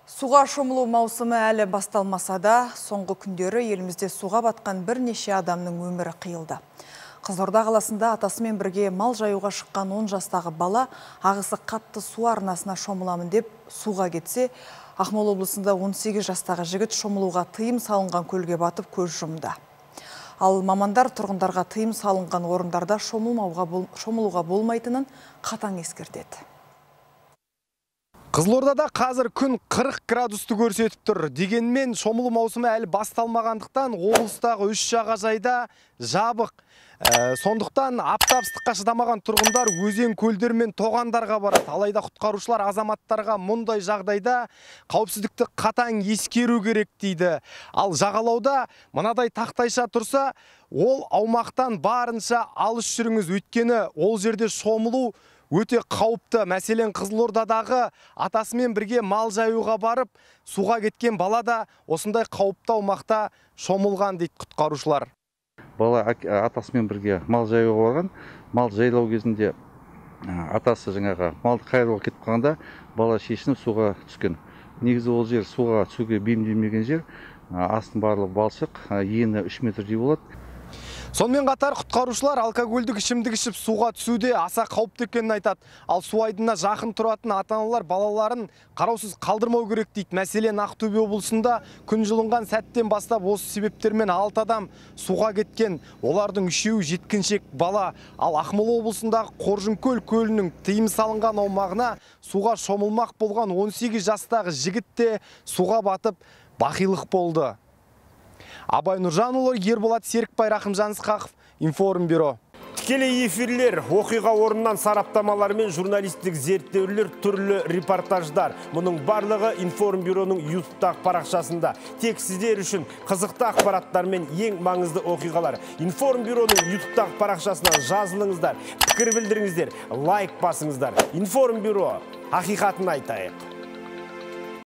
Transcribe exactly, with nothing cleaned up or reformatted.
Суға шомылу маусымы әлі басталмаса да, соңғы күндері елімізде суға батқан бірнеше адамның өмірі қиылды. Қызылорда қаласында атасымен бірге мал жаюға шыққан он жастағы бала ағысы қатты су арнасына шомыламын деп суға кетсе, Ақмола облысында он сегіз жастағы жігіт шомылуға тыйым салынған көлге батып көз жұмды. Ал мамандар тұрғындарға тыйым салынған орындарда шомылуға болмайтынын қатаң ескертеді. Қызылордада қазір күн қырық градусты көрсетіп тұр. Дегенмен шомылу маусымы әлі басталмағандықтан облыстағы үш жағажайда жабық. Ә, сондықтан аптап ыстыққа шыдамаған тұрғындар өзен, көлдер мен тоғандарға барады. Алайда құтқарушылар азаматтарға мұндай жағдайда қауіпсіздікті қатаң ескеру керек дейді. Ал жағалауда мынадай тақтайша тұрса, ол аумақтан барынша алыс жүріңіз, өйткені ол жерде шомылу өте қауіпті. Мәселен, Қызылордадағы атасымен бірге мал жаюға барып, суға кеткен бала да осындай қауіпті аумақта шомылған дейді құтқарушылар. Бала атасымен бірге мал жаюға барған, мал жайлау кезінде атасы жаңағы малды қайыруға кетіп қалғанда бала шешініп суға түскен. Негізі ол жер суға түсуге бейімделмеген жер, астың барлығы балшық, ені үш метрдей болады. Сонымен қатар құтқарушылар алкогольдік ішімдік ішіп суға түсуде аса қауіпті екенін айтады. Ал су айдынына жақын тұратын ата-аналар балаларын қараусыз қалдырмау керек дейді. Мәселен, Ақтөбе облысында күн жылынған сәттен бастап осы себептермен алты адам суға кеткен. Олардың үшеуі жеткіншек бала. Ал Ақмола облысындағы Қоржынкөл көлінің тыйым салынған аумағына суға шомылмақ болған он сегіз жастағы жігіт те суға батып бақилық болды. Абай Нұржанұлы, Ерболат Серікбай, Рахымжан Ысқақов, Информбюро. Тікелей эфирлер, оқиға орнынан сараптамалар мен журналистік зерттеулер, түрлі репортаждар. Мұның барлығы Информбюроның ютубтағы парақшасында. Тек сіздер үшін қызықты ақпараттар мен ең маңызды оқиғалар. Информбюроның ютубтағы парақшасынан жазылыңыздар, пікір білдіріңіздер, лайк басыңыздар. Информбюро, ақиқатын айтайық.